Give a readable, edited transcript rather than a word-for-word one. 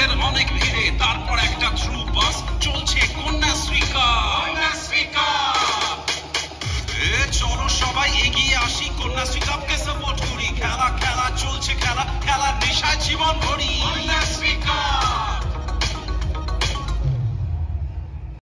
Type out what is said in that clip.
মানুষের অনেক ভিড়ে তারপর একটা থ্রু বাস চলছে কন্যাশ্রী কাপ। চলো সবাই এগিয়ে আসি, কন্যাশ্রী কাপকে সাপোর্ট করি। খেলা খেলা চলছে, খেলা খেলার নেশায় জীবন ভরি।